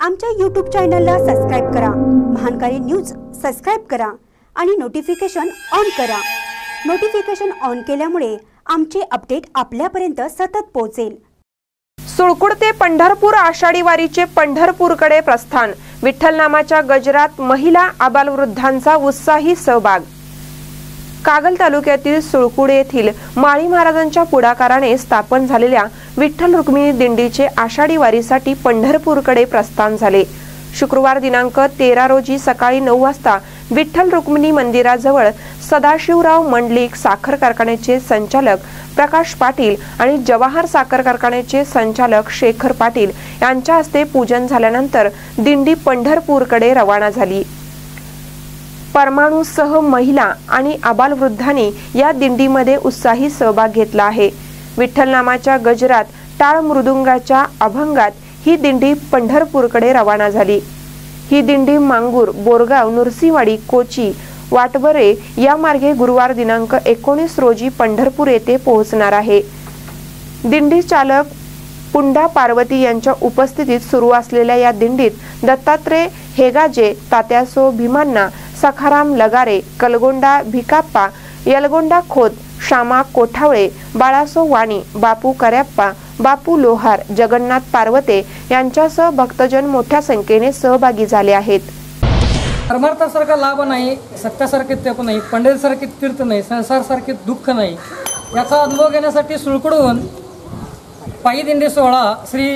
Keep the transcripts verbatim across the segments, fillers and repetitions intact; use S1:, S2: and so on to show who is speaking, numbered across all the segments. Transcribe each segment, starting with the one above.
S1: आमच्या यूट्यूब चॅनलला सबस्क्राइब करा, महानकारी न्यूज सबस्क्राइब करा आणि नोटिफिकेशन ऑन करा। नोटिफिकेशन ऑन केल्यामुळे आमचे अपडेट आपल्यापर्यंत सतत पोहोचेल।
S2: सुळकुड ते पंढरपूर आषाढी वारीचे पंढरपूरकडे प्रस्थान। विठ्ठल नामाच्या गजरात महिला आबालवृद्धांचा उत्साही सहभाग। कागल तालुक्यातील सुळकुड येथील माळी महाराजांच्या पुढाकाराने स्थापन झालेल्या विठ्ठल रुक्मिणी दिंडीचे आषाढी वारीसाठी पंढरपूरकडे प्रस्थान झाले। शुक्रवार दिनांक तेरा रोजी सकाळी नऊ वाजता विठ्ठल रुक्मिणी मंदिराजवळ सदाशिवराव मंडलिक साखर कारखान्याचे संचालक प्रकाश पाटील आणि जवाहर साखर कारखान्याचे संचालक शेखर पाटील यांच्या हस्ते पूजन झाल्यानंतर दिंडी पंढरपूरकडे रवाना झाली। परमाणूसह महिला आणि आबालवृद्धांनी या दिंडीमध्ये उत्साही सहभाग घेतला आहे। विठ्ठल नामाच्या गजरात टाळ मृदुंगाच्या अभंगात ही दिंडी पंढरपूरकडे रवाना झाली। ही दिंडी मांगूर, बोरगाव, नुरसीवाडी, कोची, वाटबरे या मार्गे गुरुवार दिनांक एकोणीस रोजी पंढरपूर येथे पोहोचणार आहे। दिंडी चालक पुंडा पार्वती यांच्या उपस्थितीत सुरू असलेल्या या दिंडीत दत्तात्रय हेगाजे, तात्यासो भीमांना, सखाराम लगारे, कलगोंडा भिकाप्पा, यलगोंडा खोत, श्यामा कोठावळे, बाळासो वाणी, बापू करप्पा, बापू लोहार, जगन्नाथ पार्वते यांच्यासह भक्तजन मोठ्या संख्येने सहभागी झाले आहेत।
S3: परमार्थासारखा लाभ नाही, सत्यासारखे तेप नाही, पंढरीसारखे तीर्थ नाही, संसारसारखे दुःख नाही, याचा अनुभव घेण्यासाठी सुळकुडहून पायी दिंडी सोहळा श्री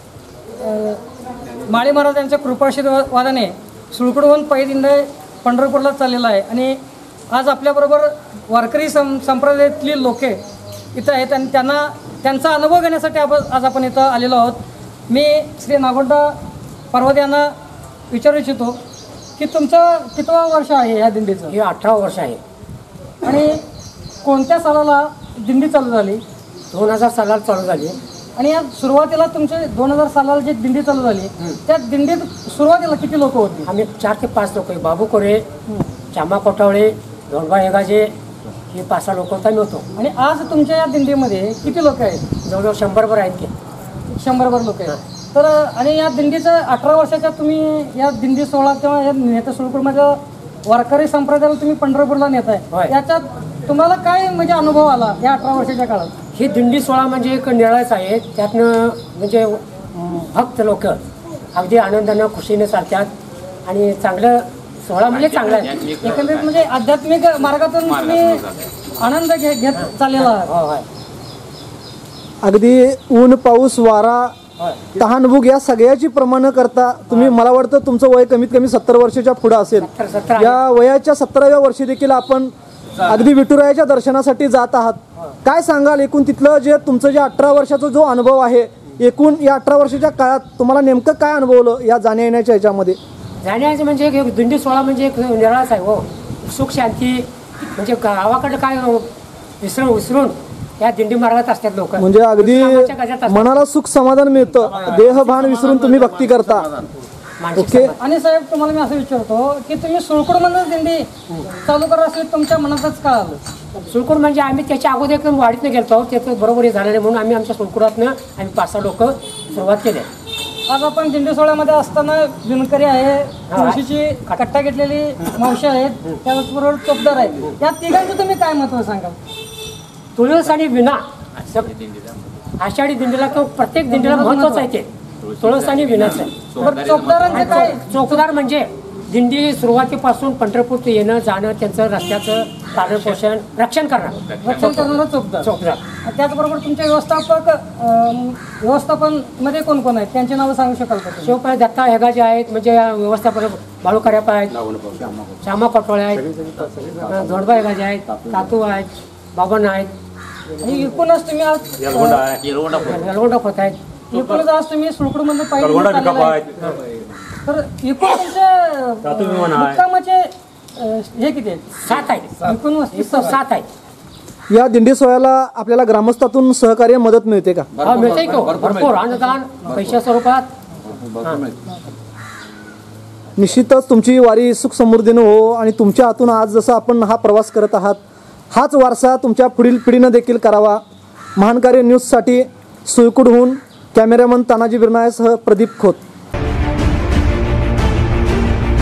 S3: माळी महाराजांच्या कृपाशीर्वादाने सुळकुडहून पायी दिंडी पंढरपूरला चाललेला आहे। आणि आज आपल्याबरोबर वारकरी सं संप्रदायातली लोके इथं आहेत आणि त्यांना त्यांचा अनुभव घेण्यासाठी आपण आज आपण इथं आलेलो आहोत। मी श्री नागोंडा पार्वती यांना विचारू इच्छितो की तुमचं कितवा वर्ष आहे या दिंडीचं?
S4: हे अठरा वर्ष आहे।
S3: आणि कोणत्या सालाला दिंडी चालू झाली?
S4: दोन हजार सालाला चालू झाली।
S3: आणि या सुरुवातीला तुमचे दोन हजार सालाला जी दिंडी चालू झाली त्या दिंडीत सुरुवातीला किती लोक होती?
S4: आम्ही चार ते पाच लोक, बाबू कोरे, श्यामा कोठावळे, धोंडबा हेगाजे, हे पाच सहा लोक आम्ही होतो।
S3: आणि आज तुमच्या या दिंडीमध्ये किती लोक आहेत?
S4: जवळजवळ शंभरभर आहेत की
S3: शंभरभर लोक आहेत। तर आणि या दिंडीचं अठरा वर्षाच्या तुम्ही या दिंडी सोहळा किंवा या नेता सुळकुडमध्ये वारकरी संप्रदायाला तुम्ही पंढरपूरला नेताय, याच्यात तुम्हाला काय म्हणजे अनुभव आला या अठरा वर्षाच्या काळात?
S4: ही दिंडी सोहळा म्हणजे एक निराळाच आहे। त्यातनं म्हणजे भक्त लोक अगदी आनंदानं खुशीने चालतात आणि चांगलं सोहळा म्हणजे चांगला आहे।
S3: एकंदरीत म्हणजे आध्यात्मिक मार्गातून तुम्ही आनंद घे घेत चाललेला आहात।
S5: अगदी ऊन, पाऊस, वारा, तहानभूक या सगळ्याची प्रमाण करता तुम्ही, मला वाटतं तुमचं वय कमीत कमी सत्तर वर्षाच्या पुढे असेल। या वयाच्या सतराव्या वर्षी देखील आपण अगदी विठुरायाच्या दर्शनासाठी जात आहात। काय सांगाल एकूण तिथलं जे तुमचं जे अठरा वर्षाचा जो अनुभव आहे, एकूण या अठरा वर्षाच्या काळात तुम्हाला नेमकं काय अनुभवलं या जाण्या येण्याच्या ह्याच्यामध्ये?
S4: जाण्याचं म्हणजे एक दिंडी सोहळा म्हणजे एक निराळाच आहे हो। सुख शांती म्हणजे गावाकडे काय विसरून विसरून या दिंडी मार्गात असतात लोक,
S5: म्हणजे अगदी मनाला सुख समाधान मिळतं, देहभान विसरून तुम्ही भक्ती करता। ओके।
S3: आणि साहेब तुम्हाला मी असं विचारतो की तुम्ही सुळकुडमधून दिंडी चालू करत असले तुमच्या मनातच का आलं?
S4: सुळकुड म्हणजे आम्ही त्याच्या अगोदर एकदम वाडीतनं गेलो, त्याचं बरोबर हे झालं नाही म्हणून आम्ही आमच्या सुळकुडातनं आम्ही पाच सहा लोक सुरुवात केली।
S3: आज आपण दिंडी सोहळ्यामध्ये असताना विणकरी आहे, तुळशीची कट्टा घेतलेली मावशी आहेत, त्याचबरोबर चोपदार आहेत, या तिघांचं तुम्ही काय महत्व सांगाल?
S4: तुळस आणि विणा आषाढी दिंडीला किंवा प्रत्येक दिंडीला महत्वाचं आहे ते तुळस आणि विणाचं आहे।
S3: चोपदारांचे काय?
S4: चोपदार म्हणजे दिंडी सुरुवातीपासून पंढरपूर येणं जाणं, त्यांचं रस्त्याचं पालन पोषण रक्षण करणं,
S3: रक्षण करणारा चोपदार
S4: चोपदार
S3: त्याचबरोबर तुमच्या व्यवस्थापक व्यवस्थापन मध्ये कोण कोण आहेत त्यांची नावं सांगू शकाल का?
S4: शिवपाय दत्ता हेगाजे आहेत, म्हणजे व्यवस्थापक बाळू करप्पा आहेत, श्यामा कोठावळे आहेत, धोंडबा हेगाजे आहेत, तातू आहेत, बाबन आहेत,
S3: आणि एकूणच तुम्ही आज
S4: यलगोंडा खोत आहेत,
S3: एकूणच आज तुम्ही सुळकुडमध्ये पाहिजे तर एकूण तुमच्या मुक्कामाचे हे किती आहेत?
S4: सात आहेत, एकूण वस्ती सात आहेत।
S5: या दिंडी सोहळ्याला आपल्याला ग्रामस्थातून सहकार्य मदत मिळते का?
S4: मिळते की भरपूर अनुदान पैशा स्वरूपात।
S5: निश्चितच तुमची वारी सुख समृद्धीने हो आणि तुमच्या हातून आज जसं आपण हा प्रवास करत आहात हाच वारसा तुमच्या पुढील पिढीनं देखील करावा। महानकारी न्यूजसाठी सुळकुडहून कॅमेरामन तानाजी बिर्नाळेसह प्रदीप खोत।